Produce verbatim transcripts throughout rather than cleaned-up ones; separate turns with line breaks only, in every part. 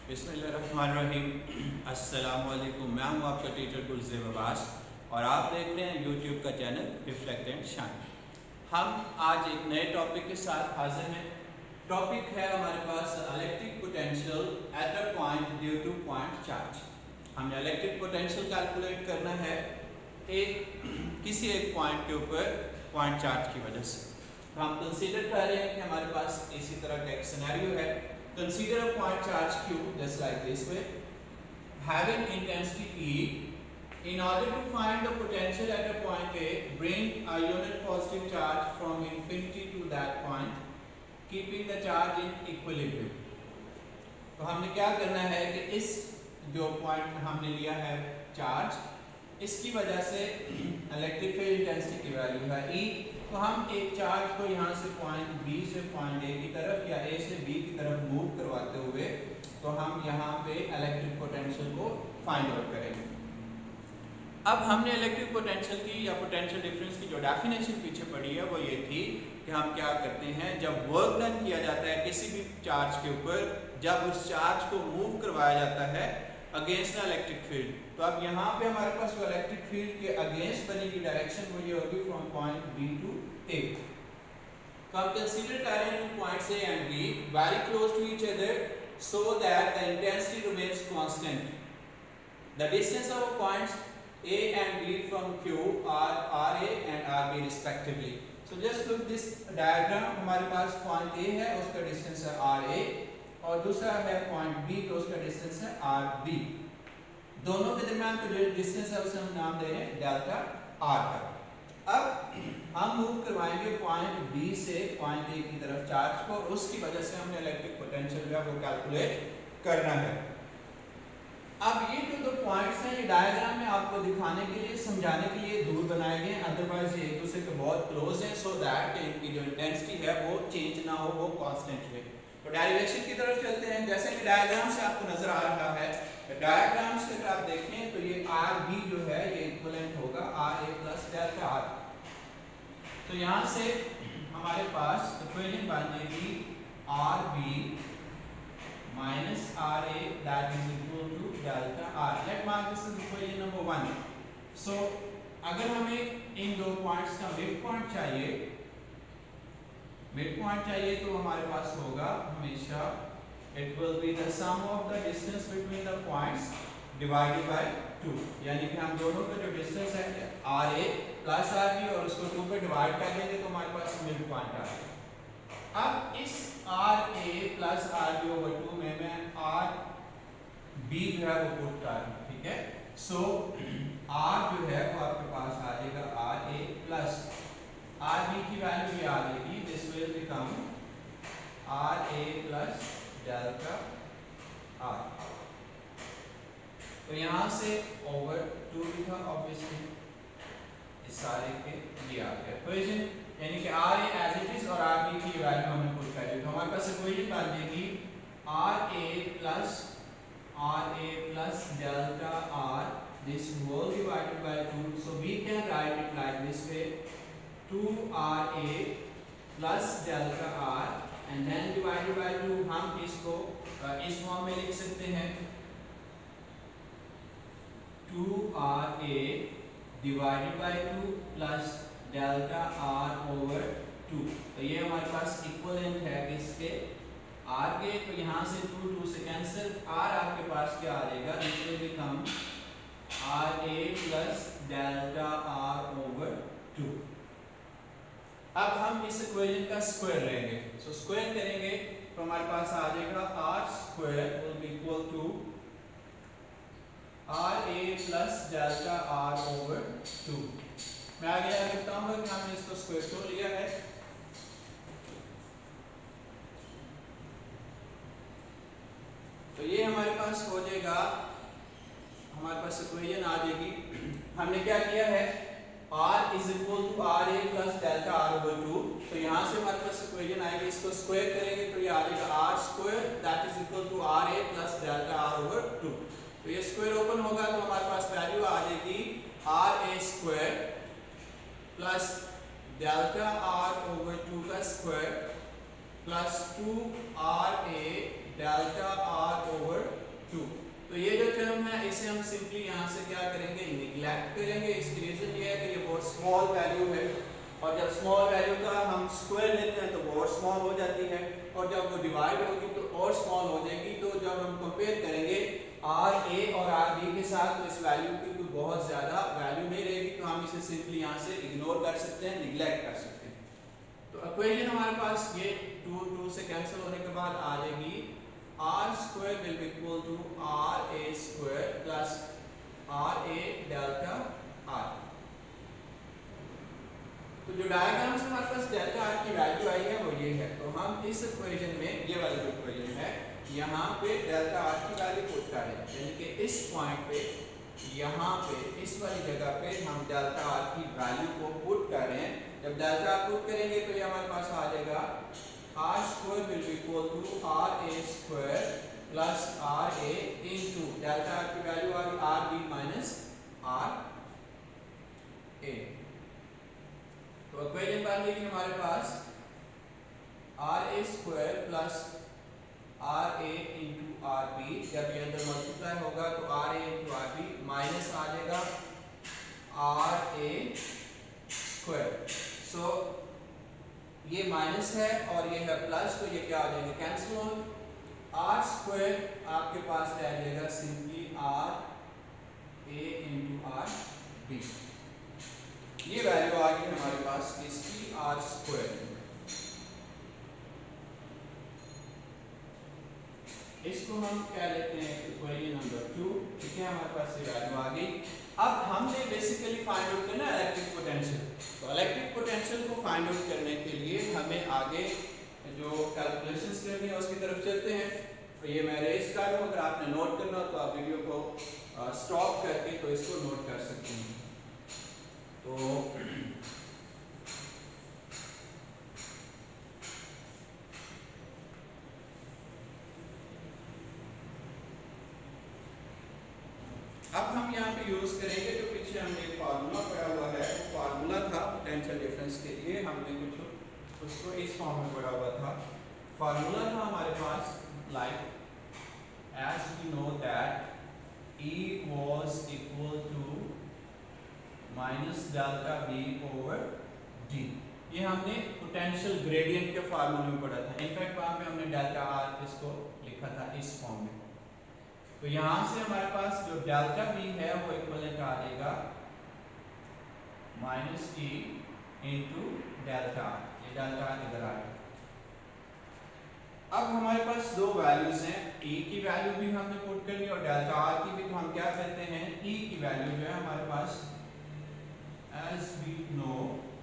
बिस्मिल्लाहिर्रहमानिर्रहीम। अस्सलाम वालेकुम। मैं हूँ आपका टीचर गुलज़ेब अब्बास और आप देख रहे हैं यूट्यूब का चैनल रिफ्लेक्ट एंड शाइन। हम आज एक नए टॉपिक के साथ हाजिर हैं। टॉपिक है हमारे पास electric potential at a point due to point charge. हमें इलेक्ट्रिक पोटेंशियल कैलकुलेट करना है एक किसी एक पॉइंट के ऊपर पॉइंट चार्ज की वजह से। तो हम कंसीडर कर रहे हैं कि हमारे पास इसी तरह का एक सिनेरियो है। Consider a point charge Q just like this way, having intensity E. In order to find the potential at a point A, bring a unit positive charge from infinity to that point, keeping the charge in equilibrium. तो हमने क्या करना है कि इस जो point हमने लिया है चार्ज, इसकी वजह से इलेक्ट्रिक फील्ड इंटेंसिटी की वैल्यू है E। तो हम एक चार्ज को यहाँ से पॉइंट B से पॉइंट A की तरफ या A से B की तरफ मूव करवाते हुए तो हम यहाँ पे इलेक्ट्रिक पोटेंशियल को फाइंड आउट करेंगे। अब हमने इलेक्ट्रिक पोटेंशियल की या पोटेंशियल डिफरेंस की जो डेफिनेशन पीछे पड़ी है वो ये थी कि हम क्या करते हैं, जब वर्क डन किया जाता है किसी भी चार्ज के ऊपर, जब उस चार्ज को मूव करवाया जाता है अगेंस्ट इलेक्ट्रिक फील्ड, तो अब यहाँ पे हमारे पास जो इलेक्ट्रिक फील्ड के अगेंस्ट बनेगी डायरेक्शन वो ये होगी from point B to A। तो हम कंसीडर कर रहे हैं points A and B very close to each other so that the intensity remains constant. The distance of points A and B from Q are R A and R B respectively. So just look this diagram, हमारे पास point A है उसका distance है R A और दूसरा है point B तो उसका distance है R B। दोनों के दरमियान का जो डिस्टेंस है उसे हम नाम दे रहे हैं डेल्टा R का। अब हम मूव करवाएंगे पॉइंट B से पॉइंट A की तरफ चार्ज को और उसकी वजह से हमने इलेक्ट्रिक पोटेंशियल जो है वो कैलकुलेट करना है। अब ये जो दो पॉइंट्स हैं ये डायग्राम में आपको दिखाने के लिए समझाने के लिए दूर बनाए गए, अदरवाइज ये एक दूसरे के बहुत क्लोज हैं सो दैट इनकी जो इंटेंसिटी है वो चेंज ना हो, वो कांस्टेंट रहे। तो डेरिवेशन की तरफ चलते हैं। जैसे कि डायग्राम से आपको नजर आ रहा है, डायग्राम से अगर आप देखें तो ये आर बी जो है ये इक्विवेलेंट होगा R A plus delta R. तो यहाँ से हमारे पास इक्वेशन बन जाएगी R B minus R A that is equal to delta R. Let mark this is equation number one. So अगर हमें इन दो पॉइंट्स का मिड पॉइंट चाहिए मिड पॉइंट चाहिए तो हमारे पास होगा हमेशा it will be the sum of the distance between the points divided by two. यानी कि हम दोनों का जो डिस्टेंस है R A plus R B और उसको टू पे डिवाइड कर देंगे तो हमारे पास मिड पॉइंट आ जाएगा। अब इस R A plus R B over two में मैं R B जो है वो पुट कर दूं, ठीक है। सो R जो है वो आपके पास आ जाएगा R A plus R B की वैल्यू ये आ जाएगी, this will become R A plus delta R। तो यहाँ से ओवर टू लिखा ऑब्वियसली इस सारे के ये आ गया इक्वेशन, यानी कि R A as it is और R B की वैल्यू हमने पुट कर दी। तो हमारे पास इक्वेशन बन जाएगी R A plus R A plus delta R this whole divided by two. So we can write it like this way, two R A plus delta R and then divided by two. हम इसको इस form में लिख सकते हैं two R A divided by two plus delta R over two. तो ये हमारे पास इक्विवेलेंट है किसके, R के। तो यहाँ से टू टू से कैंसिल, R आपके पास क्या आ जाएगा, this will become R A plus delta R over two. अब हम इस इक्वेशन का स्क्वायर लेंगे, सो so, स्क्वायर करेंगे तो हमारे पास आ जाएगा R square will be equal to R A plus delta R over two. मैं आगे आगे बताऊंगा कि हमने इसको स्क्वायर क्यों लिया है। तो ये हमारे पास हो जाएगा, हमारे पास इक्वेशन आ जाएगी। हमने क्या किया है, R is equal to R A plus delta R over two. तो यहाँ से हमारे पास इक्वेशन आएगी, इसको स्क्वायर करेंगे तो ये आ जाएगा R square that is equal to R A plus delta R over two. तो ये स्क्वायर ओपन होगा तो हमारे पास वैल्यू आ जाएगी R A square plus delta R over two का square plus two R A delta R over तो ये जो टर्म है इसे हम सिंपली यहाँ से क्या करेंगे, निगलेक्ट करेंगे। इसकी रीजन ये है कि ये बहुत स्मॉल वैल्यू है और जब स्मॉल वैल्यू का हम स्क्वायर लेते हैं तो वो और स्मॉल हो जाती है और जब वो डिवाइड होगी तो और स्मॉल हो जाएगी। तो जब हम कंपेयर करेंगे आर ए और आर बी के साथ तो इस वैल्यू की कोई बहुत ज़्यादा वैल्यू नहीं रहेगी, तो हम इसे सिंपली यहाँ से इग्नोर कर सकते हैं, निगलेक्ट कर सकते हैं। तो इक्वेशन हमारे पास ये टू टू से कैंसिल होने के बाद आ जाएगी R square will be equal to R A square plus R A delta R. तो जो डायग्राम से हमारे पास डेल्टा आर की वैल्यू आई है वो ये है। तो हम इस इक्वेशन में, ये वाली जो इक्वेशन है, यहाँ पे डेल्टा आर की वैल्यू पुट करें, यानी कि इस पॉइंट पे, यहाँ पे, इस वाली जगह पे हम डेल्टा आर की वैल्यू को पुट कर रहे हैं। जब डेल्टा आर पुट करेंगे तो ये हमारे पास आ जाएगा R square will be equal to R A square plus R A into delta R की वैल्यू आ गई R B minus R A. तो इक्वेशन बन गई हमारे पास R A square plus R A into R B. जब ये अंदर मल्टीप्लाई होगा तो R A into R B minus आ जाएगा आर ए स्क्वायर। सो ये माइनस है और ये है प्लस, तो ये क्या हो जाएंगे, कैंसिल ऑन। आर स्क्वायर आपके पास रह जाएगा simply R A into R B. ये वैल्यू आ गई हमारे पास इसकी आर स्क्वायर। इसको हम क्या लेते हैं, इक्वेशन नंबर टू। ठीक है, हमारे पास ये वैल्यू आ गई। अब हमने बेसिकली फाइंड आउट करना है इलेक्ट्रिक पोटेंशियल। तो इलेक्ट्रिक पोटेंशियल को फाइंड आउट करने के लिए हमें आगे जो कैलकुलेशंस करनी है उसकी तरफ चलते हैं। तो ये मैं रेस कर रहा हूँ, अगर आपने नोट करना हो तो आप वीडियो को स्टॉप करके तो इसको नोट कर सकते हैं। तो अब हम यहाँ पे यूज करेंगे जो पीछे हमने एक फार्मूला पढ़ा हुआ है, वो फार्मूला था पोटेंशियल डिफरेंस के लिए, हमने कुछ उसको इस फॉर्म में पढ़ा हुआ था। फार्मूला था हमारे पास like as we know that E was equal to minus delta V over D। ये हमने पोटेंशियल ग्रेडियंट के फार्मूले में पढ़ा था। इनफैक्ट वहाँ पे हमने डेल्टा R इसको लिखा था इस फॉर्म में। तो यहाँ से हमारे पास जो डेल्टा V है वो इक्वलेंट आ जाएगा minus E into delta R। ये डेल्टा R इधर आ गया। अब हमारे पास दो वैल्यूज हैं, E की वैल्यू भी हमने पुट करनी और डेल्टा R की भी। तो हम क्या करते हैं, E की वैल्यू जो है हमारे पास as we know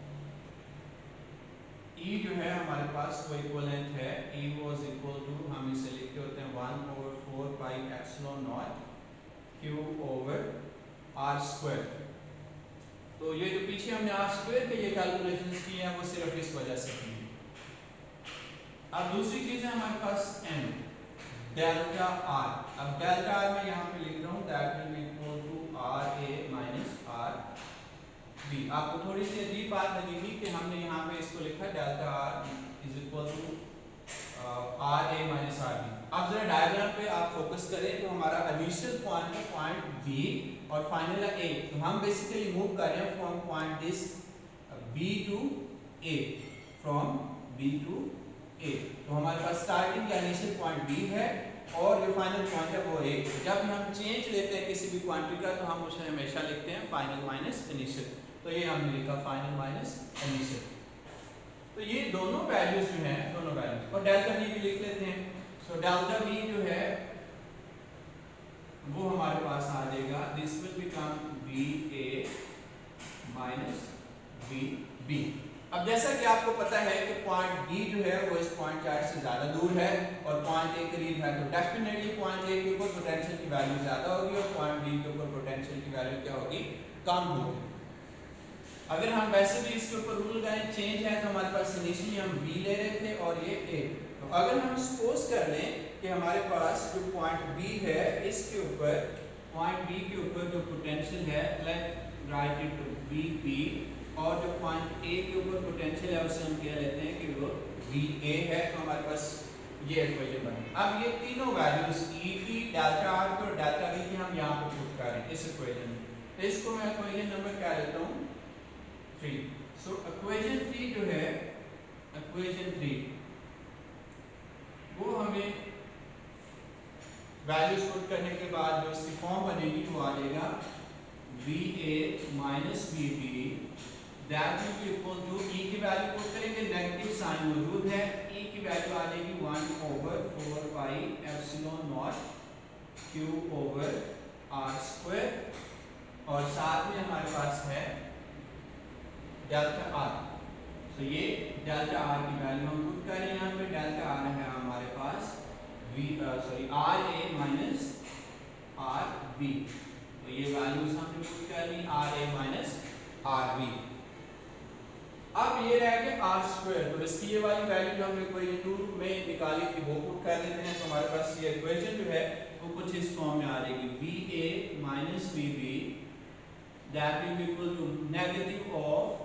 E जो है हमारे पास वो इक्वलेंट है, E was equal to, हम इसे लिखते होते हैं one over four pi epsilon naught Q over R square. तो ये जो पीछे हमने R स्क्वायर के ये कैलकुलेशंस की है वो सिर्फ इस वजह से की है। अब दूसरी चीज है हमारे पास M डेल्टा R। अब डेल्टा R मैं यहाँ पे लिख रहा हूँ that will be equal to R A minus R B. आपको थोड़ी सी अजीब बात लगेगी कि हमने यहाँ पे इसको लिखा delta R is equal to R A minus R B. अब जरा डायग्राम पे आप फोकस करें तो हमारा इनिशियल पॉइंट है पॉइंट B और फाइनल है A। तो हम बेसिकली मूव कर रहे हैं from point this B to A, from B to A। तो हमारे पास स्टार्टिंग का इनिशियल पॉइंट B है और जो फाइनल पॉइंट है वो A। जब हम चेंज लेते हैं किसी भी क्वांटिटी का तो हम उसे हमेशा लिखते हैं फाइनल माइनस इनिशियल। तो ये हमने लिखा फाइनल माइनस इनिशियल। तो ये दोनों वैल्यूज जो हैं, दोनों वैल्यूज और डेल्टा V भी लिख लेते हैं। सो डेल्टा V जो है वो हमारे पास आ जाएगा, this will become B A minus B B। अब जैसा कि आपको पता है कि पॉइंट D जो है वो इस पॉइंट चार से ज्यादा दूर है और पॉइंट A करीब है, तो डेफिनेटली पॉइंट A के ऊपर पोटेंशियल की वैल्यू ज्यादा होगी और पॉइंट B के ऊपर पोटेंशियल की वैल्यू क्या होगी, कम होगी। अगर हम वैसे भी इसके ऊपर रूल लगाएं चेंज है तो हमारे पास इनिशियली हम B ले रहे थे और ये A। तो अगर हम सपोज कर लें कि हमारे पास जो पॉइंट B है इसके ऊपर, पॉइंट B के ऊपर जो पोटेंशियल है, let write it V B, और जो पॉइंट A के ऊपर पोटेंशियल है उसे हम क्या लेते हैं कि वो V A है। तो हमारे पास ये इक्वेशन बनी। अब ये तीनों वैल्यूज ई की, डेल्टा आर की और डेल्टा वी की हम यहाँ पे पुट करें इस इक्वेशन में। इसको मैं इक्वेशन नंबर क्या लेता हूँ, थ्री। सो इक्वेशन थ्री जो है, इक्वेशन थ्री वो हमें वैल्यूज पुट करने के बाद जो इसकी फॉर्म बनेगी वो आ जाएगा V A minus V B that will be equal to, E की वैल्यू पुट करेंगे, नेगेटिव साइन मौजूद है, ई की वैल्यू आ जाएगी one over four pi epsilon naught Q over R square, और साथ में हमारे पास है डेल्टा आर। तो ये डेल्टा आर की वैल्यू हम पुट करें यहाँ पे, डेल्टा आर है हमारे पास V sorry R A minus R B. तो ये वैल्यूज हमने पुट कर ली, R A minus R B. अब ये रह गया आर स्क्वायर, तो इसकी ये वाली वैल्यू जो हमने इक्वेशन टू में निकाली थी वो पुट कर लेते हैं। तो हमारे पास ये इक्वेशन जो है वो कुछ इस फॉर्म में आ जाएगी, V A minus V B that will be equal to negative of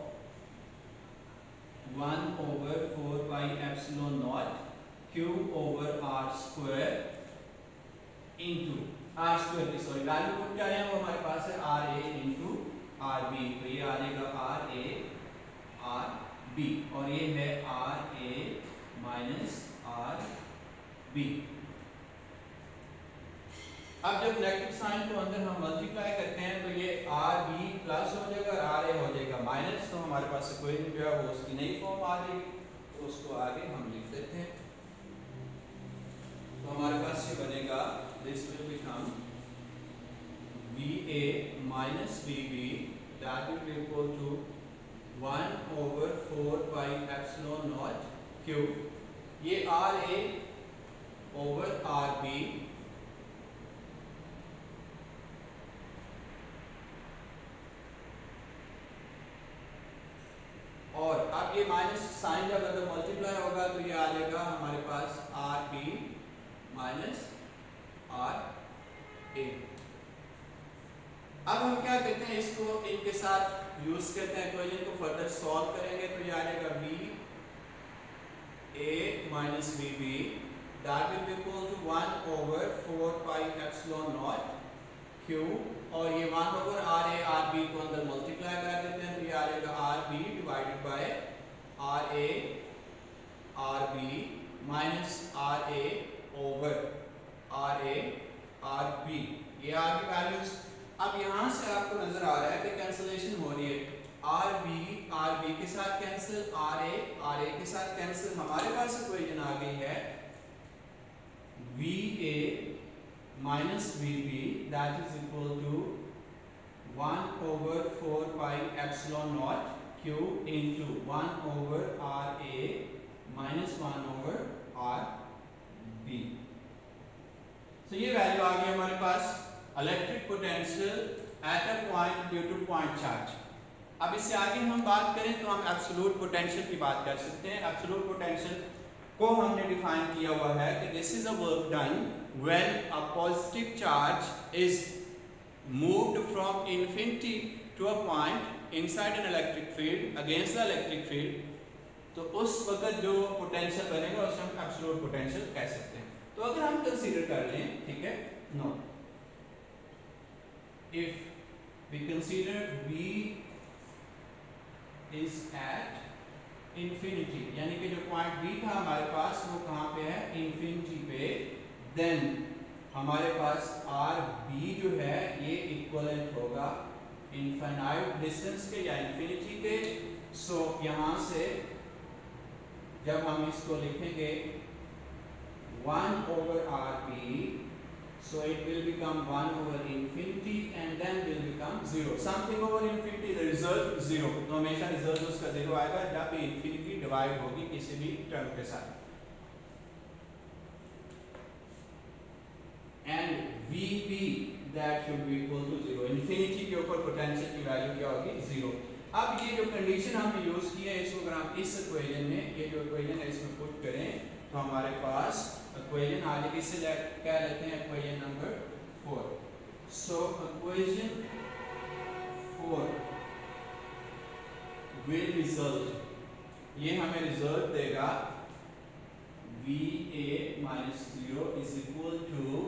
one over four pi epsilon naught Q over R square into R square की सॉरी वैल्यू पुट कर रहे हैं वो हमारे पास है R A into R B. तो ये आ जाएगा आर ए आर बी और ये है R A minus R B. अब जब नेगेटिव साइन को अंदर हम मल्टीप्लाई करते हैं तो ये आर बी प्लस हो जाएगा और आर ए हो जाएगा माइनस। तो हमारे पास इक्वेशन जो है वो उसकी नई फॉर्म आ जाएगी, तो उसको आगे हम लिख देते हैं। तो हमारे पास ये बनेगा, this will become V A minus V B that will be equal to one over four pi epsilon naught Q, ये R A over R B और अब ये माइनस साइन जब अगर मल्टीप्लाई होगा तो ये आ जाएगा हमारे पास R B minus R A. अब हम क्या करते हैं, इसको इनके साथ यूज करते हैं, इक्वेशन को फर्दर सॉल्व करेंगे। तो ये आ जाएगा V A minus V B that will be equal to one over four pi epsilon naught Q और ये one over R A R B को अंदर मल्टीप्लाई कर देते हैं। तो ये आ जाएगा R B divided by R A R B minus R A over R A R B, ये आर की वैल्यूज। अब यहाँ से आपको नजर आ रहा है कि कैंसिलेशन हो रही है, आर बी आर बी के साथ cancel, R A R A के साथ कैंसिल। हमारे पास इक्वेशन आ गई है V A minus V B that is equal to one over four pi epsilon naught Q into one over R A minus one over R B. तो ये value आ गई हमारे पास electric potential at a point due to point charge. अब इससे आगे हम बात करें तो हम एब्सोल्यूट पोटेंशियल की बात कर सकते हैं। एब्सोल्यूट पोटेंशियल को हमने डिफाइन किया हुआ है कि this is a work done when a positive charge is moved from infinity to a point inside an electric field against the electric field. तो उस वक्त जो पोटेंशियल बनेगा उसे हम एब्सोल्यूट पोटेंशियल कह सकते हैं। तो अगर हम कंसीडर कर लें, ठीक है, no if we consider V is at infinity, यानी कि जो पॉइंट B था हमारे पास वो कहाँ पे है, इंफिनिटी पे, देन हमारे पास आर बी जो है ये इक्वलेंट होगा इनफाइनाइट डिस्टेंस के या इंफिनिटी के। सो so, यहाँ से जब हम इसको लिखेंगे one over R B, so it will become one over infinity and then will become zero. Something over infinity the result zero. तो हमेशा रिजल्ट उसका जीरो आएगा जब भी इंफिनिटी डिवाइड होगी किसी भी टर्म के साथ। And V B that should be equal to zero. Infinity के ऊपर पोटेंशियल की वैल्यू क्या होगी, जीरो। अब ये जो कंडीशन हमने यूज की है इसको अगर हम इस इक्वेशन में ये जो इक्वेशन है इसमें पुट करें तो हमारे पास इक्वेशन आ जाएगी, इसे क्या लेते हैं equation number four. So equation four will result, ये हमें रिजल्ट देगा V A minus zero is equal to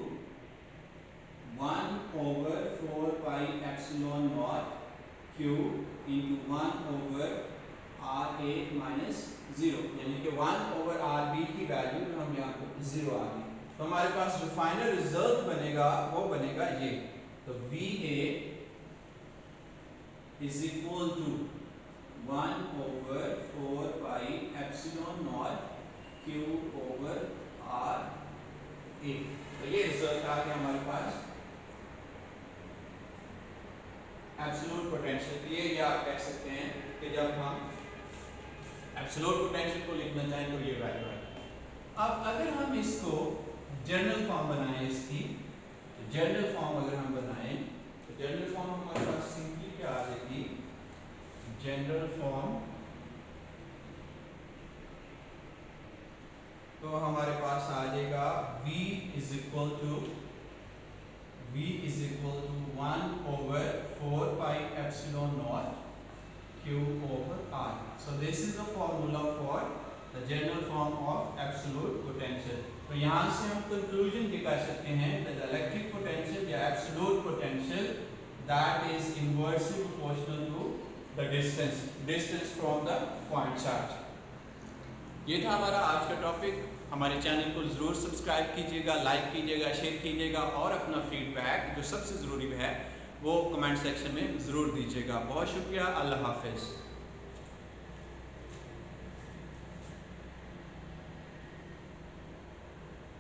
one over four pi epsilon naught Q into one over R A minus zero, यानी कि वन ओवर आर बी की value हम यहाँ पर zero आ गई। तो हमारे पास जो फाइनल रिजल्ट बनेगा वो बनेगा ये। तो V A is equal to one over four pi epsilon naught Q over R A. तो ये रिजल्ट आ गया हमारे पास एब्सोल्यूट पोटेंशियल। ये या आप कह सकते हैं कि जब हम एब्सोल्यूट पोटेंशियल को लिखना चाहें तो ये वैल्यू है। अब अगर हम इसको जनरल फॉर्म बनाएं इसकी, तो जनरल फॉर्म अगर हम बनाएं तो जनरल फॉर्म हमारे पास सिंपली क्या आ जाएगी, जनरल फॉर्म तो हमारे पास आ जाएगा v is equal to v is equal to one over four pi epsilon naught q over r. So this is the formula for the general form of absolute potential. तो यहाँ से हम conclusion निकाल सकते हैं that the electric potential या absolute potential that is inversely proportional to the distance distance from the point charge. ये था हमारा आज का टॉपिक। हमारे चैनल को ज़रूर सब्सक्राइब कीजिएगा, लाइक कीजिएगा, शेयर कीजिएगा और अपना फीडबैक जो सबसे ज़रूरी है वो कमेंट सेक्शन में ज़रूर दीजिएगा। बहुत शुक्रिया। अल्लाह हाफ़िज़।